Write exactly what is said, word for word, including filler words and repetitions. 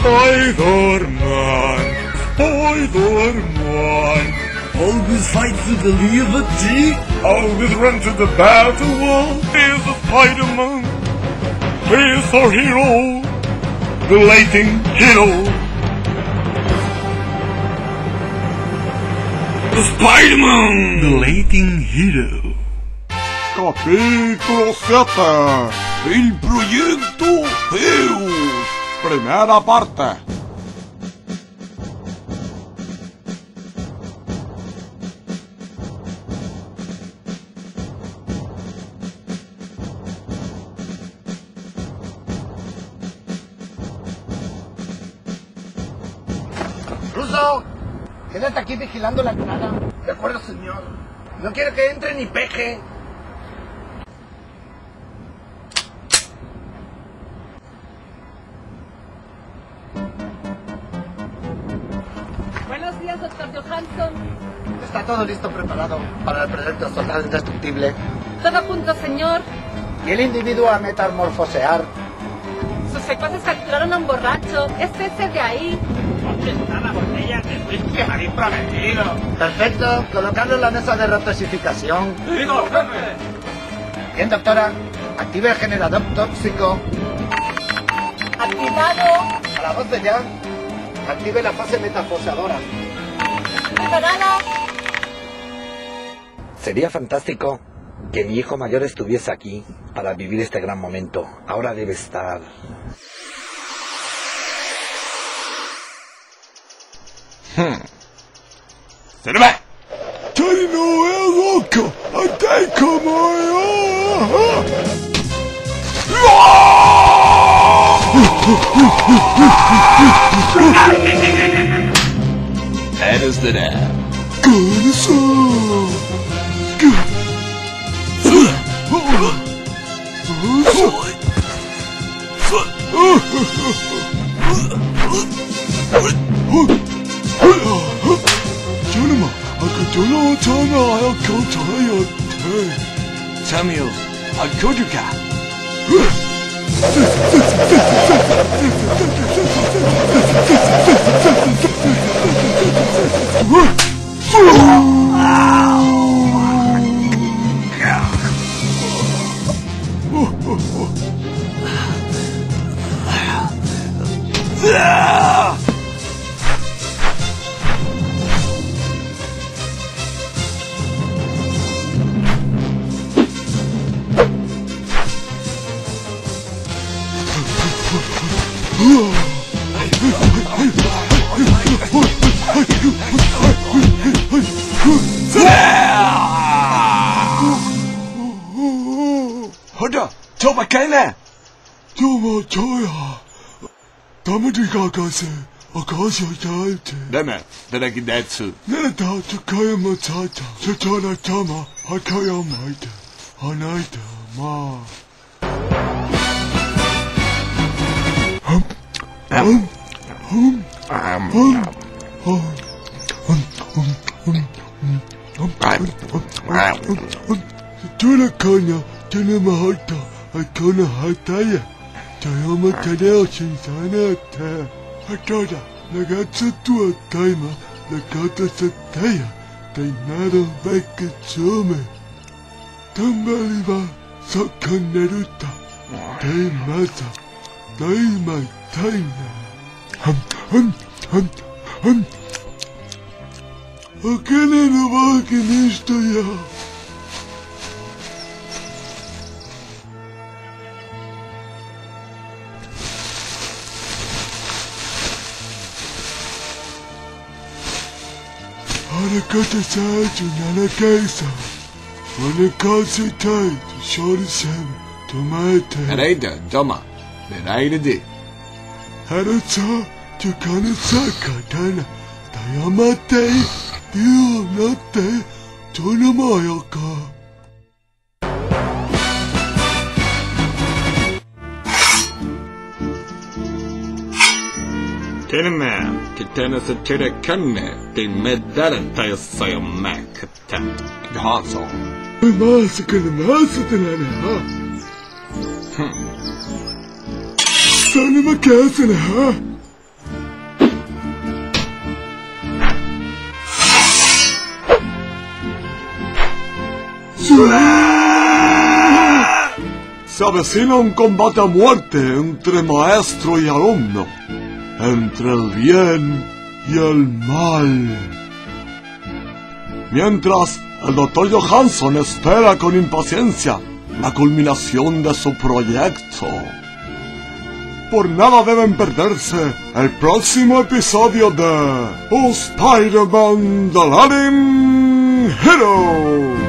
Spider-Man, Spider-Man, always fight to the liberty, always run to the battle. He's a Spider-Man, he's our hero, the lighting hero. The Spider-Man, the lighting hero. Capítulo siete. El Proyecto Zeus. Primera parte. ¡Ruso! Quédate aquí vigilando la entrada. De acuerdo, señor. No quiero que entre ni peje. Buenos días, doctor Johanson. Está todo listo, preparado para el proyecto Soldado Indestructible. Todo junto, señor. Y el individuo a metamorfosear. Sus secuaces capturaron a un borracho. Es ese de ahí. ¿Dónde está la botella de whisky que me habéis prometido? Perfecto. Colocarlo en la mesa de retosificación. ¡Digo, jefe! Bien, doctora. Active el generador tóxico. Activado. A la voz de ya. Active la fase metafoseadora. Preparada. Sería fantástico que mi hijo mayor estuviese aquí para vivir este gran momento. Ahora debe estar... Hmm. ¡Sirve! ¡Soy no loco! ¡Hasta como Eres de nada. Gentlemen, I could do no time I'll go tired. Samuel, I could you got. Hoda, toma kaina. Toma toya. Tamati kakase. Akasha yaite. Deme, derakidatsu. Neta tukaya matata. Satana tama. Hakaya maita. Anaita ma. Hum. Hum. Hum. Hum. Tuna kanya, tuna mahata, akona hataya. Tayama taneo shinsana ta. Hatada, nagatsu tua taima, nagata sataya. Tainado bakatsume. Tambaliva, sakaneruta. Taimasa, taima taina. Hum, hum, hum, hum. Akene no baki nisto ya. Harakata saiju nanakaisa. Wanakase tai to shori sen tomate. Hareida, doma. Veraida de. Haratsa, tukana sakatana. Tayamate. You not there, Tonamayaka. Tenema, Kitana Satira Kanne, they made that entire Saya Makata. Johansson. The massacre, the massacre, huh? Hmm. Son of a castle, huh? Se avecina un combate a muerte entre maestro y alumno, entre el bien y el mal. Mientras, el doctor Johanson espera con impaciencia la culminación de su proyecto. Por nada deben perderse el próximo episodio de Espiderman, The Latin Hero.